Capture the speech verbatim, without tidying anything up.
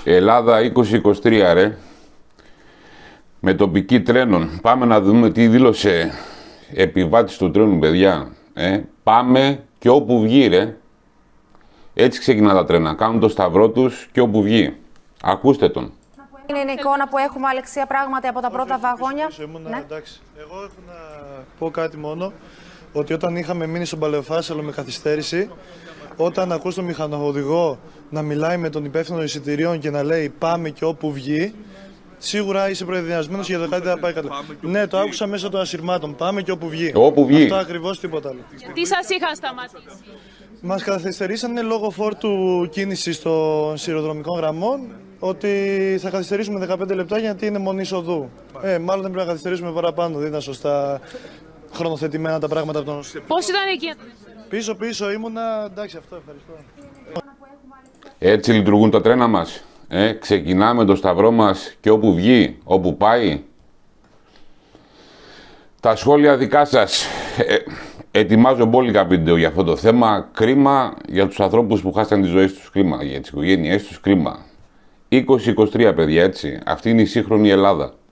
Ελλάδα είκοσι είκοσι τρία, ρε. Με τοπική τρένων. Πάμε να δούμε τι δήλωσε επιβάτης του τρένου, παιδιά. Ε, πάμε και όπου βγει, ρε. Έτσι ξεκινά τα τρένα. Κάνουν το σταυρό τους και όπου βγει. Ακούστε τον. Είναι η εικόνα που έχουμε, Αλεξία, πράγματι από τα πρώτα βαγόνια. Ήμουνα, ναι. Εντάξει. Εγώ έχω να πω κάτι μόνο. Ότι όταν είχαμε μείνει στον Παλαιοφάσαλο με καθυστέρηση, όταν ακούς τον μηχανοδηγό να μιλάει με τον υπεύθυνο εισιτηρίων και να λέει πάμε και όπου βγει, σίγουρα είσαι προεδριασμένος για το κάτι θα πάει καλά. Ναι, το άκουσα μέσα των ασυρμάτων. Πάμε και όπου βγει. Όπου βγει. Αυτό ακριβώς, τίποτα άλλο. Τι σας είχαν σταματήσει? Μας καθυστερήσανε λόγω φόρτου κίνησης των σιδηροδρομικών γραμμών, ότι θα καθυστερήσουμε δεκαπέντε λεπτά γιατί είναι μονής οδού. Ε, μάλλον δεν πρέπει να καθυστερήσουμε παραπάνω. Δεν ήταν σωστά χρονοθετημένα τα πράγματα από τον. Πώς ήταν εκεί? Πίσω πίσω ήμουνα. Εντάξει, αυτό ευχαριστώ. Έτσι λειτουργούν τα τρένα μας. Ε, ξεκινάμε το σταυρό μας και όπου βγει, όπου πάει. Τα σχόλια δικά σας. Ε, ετοιμάζω μπόλικα βίντεο για αυτό το θέμα. Κρίμα για τους ανθρώπους που χάσαν τη ζωή τους. Κρίμα για τις οικογένειές τους. Κρίμα. είκοσι είκοσι τρία, παιδιά, έτσι. Αυτή είναι η σύγχρονη Ελλάδα.